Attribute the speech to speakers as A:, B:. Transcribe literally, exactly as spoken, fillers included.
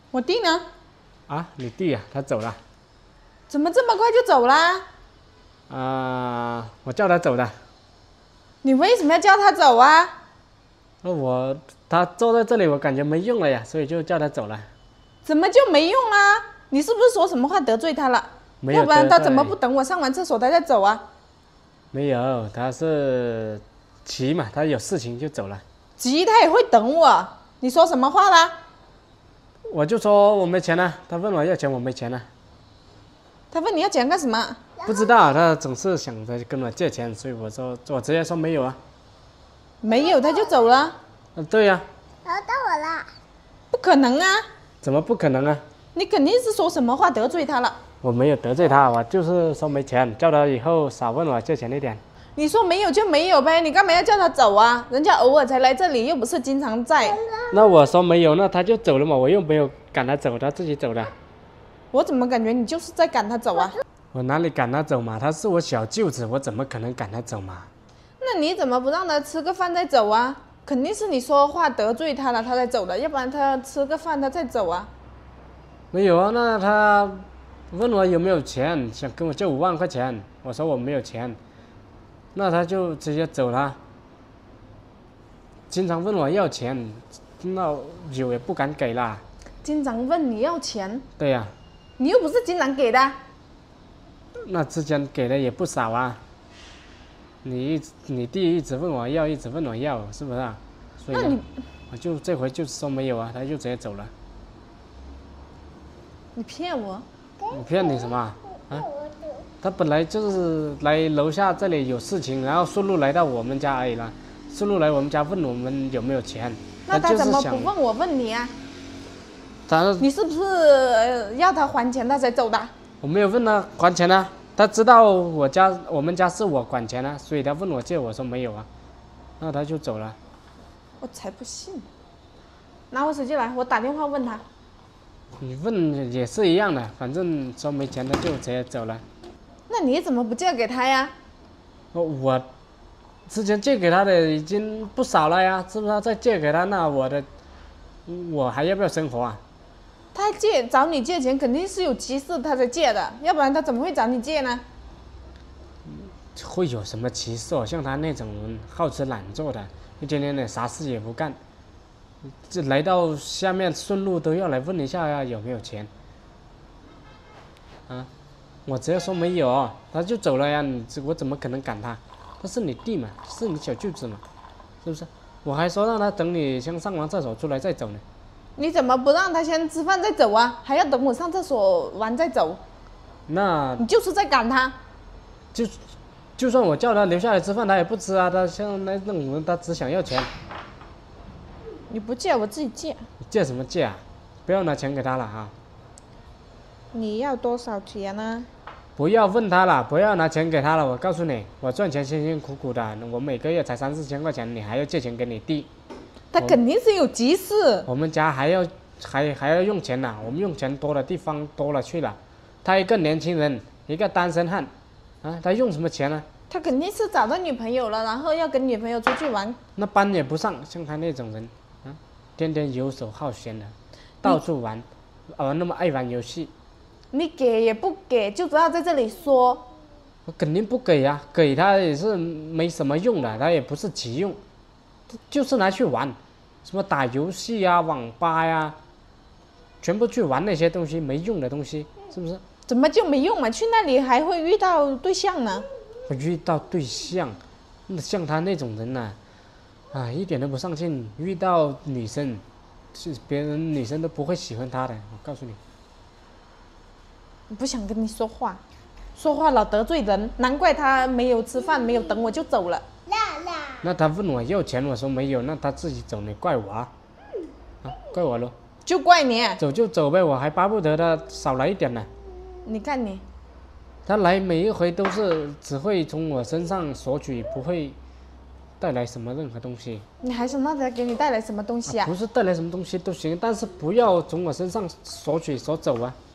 A: 我弟呢？
B: 啊，你弟啊，他走了。
A: 怎么这么快就走啦？
B: 啊、呃，我叫他走的。
A: 你为什么要叫他走啊？
B: 那我他坐在这里，我感觉没用了呀，所以就叫他走了。
A: 怎么就没用啦？你是不是说什么话得罪他了？
B: 没有，
A: 要不然他怎么不等我上完厕所他再走啊？
B: 没有，他是急嘛，他有事情就走了。
A: 急他也会等我。你说什么话啦？
B: 我就说我没钱了，他问我要钱，我没钱了。
A: 他问你要钱干什么？
B: 不知道，他总是想着跟我借钱，所以我说我直接说没有啊。
A: 没有他就走了。
B: 嗯，对呀、
C: 找到我了。
A: 不可能啊！
B: 怎么不可能啊？
A: 你肯定是说什么话得罪他了。
B: 我没有得罪他，我就是说没钱，叫他以后少问我借钱一点。
A: 你说没有就没有呗，你干嘛要叫他走啊？人家偶尔才来这里，又不是经常在。
B: 那我说没有，那他就走了嘛，我又没有赶他走，他自己走的。
A: 我怎么感觉你就是在赶他走啊？
B: 我哪里赶他走嘛？他是我小舅子，我怎么可能赶他走嘛？
A: 那你怎么不让他吃个饭再走啊？肯定是你说话得罪他了，他才走的，要不然他吃个饭他再走啊。
B: 没有啊，那他问我有没有钱，想跟我借五万块钱，我说我没有钱，那他就直接走了。经常问我要钱，那有也不敢给啦。
A: 经常问你要钱，
B: 对呀、啊，
A: 你又不是经常给的。
B: 那之前给的也不少啊。你一你弟一直问我要，一直问我要，是不是啊？所以
A: 那你
B: 我就这回就说没有啊，他就直接走了。
A: 你骗我？
B: 我骗你什么啊？啊？他本来就是来楼下这里有事情，然后顺路来到我们家而已啦。顺路来我们家问我们有没有钱。
A: 那他怎么
B: 就是想
A: 不问我问你啊？
B: 他
A: 你是不是呃要他还钱他才走的？
B: 我没有问他还钱啊，他知道我家我们家是我管钱啊，所以他问我借，我说没有啊，那他就走了。
A: 我才不信！拿我手机来，我打电话问他。
B: 你问也是一样的，反正说没钱他就直接走了。
A: 那你怎么不借给他呀？
B: 我之前借给他的已经不少了呀，是不是？再借给他，那我的我还要不要生活啊？
A: 他借找你借钱肯定是有急事他才借的，要不然他怎么会找你借呢？
B: 会有什么歧视哦？像他那种人好吃懒做的，一天天的啥事也不干，这来到下面顺路都要来问一下呀有没有钱啊？我直接说没有，他就走了呀，你我怎么可能赶他？他是你弟嘛，是你小舅子嘛，是不是？我还说让他等你先上完厕所出来再走呢。
A: 你怎么不让他先吃饭再走啊？还要等我上厕所完再走？
B: 那
A: 你就是在赶他。
B: 就就算我叫他留下来吃饭，他也不吃啊。他像那种人，他只想要钱。
A: 你不借我自己借。
B: 你借什么借啊？不要拿钱给他了啊！
A: 你要多少钱呢？
B: 不要问他了，不要拿钱给他了。我告诉你，我赚钱辛辛苦苦的，我每个月才三四千块钱，你还要借钱给你弟？
A: 他肯定是有急事。
B: 我们家还要还还要用钱呢、啊，我们用钱多的地方多了去了。他一个年轻人，一个单身汉，啊，他用什么钱呢、啊？
A: 他肯定是找到女朋友了，然后要跟女朋友出去玩。
B: 那班也不上，像他那种人，啊，天天游手好闲的，到处玩，玩那么爱玩游戏。
A: 你给也不给，就知道在这里说。
B: 我肯定不给呀、啊，给他也是没什么用的，他也不是急用，就是拿去玩，什么打游戏呀、网吧呀，全部去玩那些东西没用的东西，是不是？
A: 怎么就没用嘛？去那里还会遇到对象呢？
B: 我遇到对象，像他那种人呐、啊，啊，一点都不上进，遇到女生，是别人女生都不会喜欢他的，我告诉你。
A: 我不想跟你说话，说话老得罪人，难怪他没有吃饭，没有等我就走了。
B: 那他问我要钱，我说没有，那他自己走，你怪我啊？啊，怪我咯？
A: 就怪你。
B: 走就走呗，我还巴不得他少来一点呢。
A: 你看你，
B: 他来每一回都是只会从我身上索取，不会带来什么任何东西。
A: 你还想让他给你带来什么东西啊？
B: 啊不是带来什么东西都行，但是不要从我身上索取索走啊。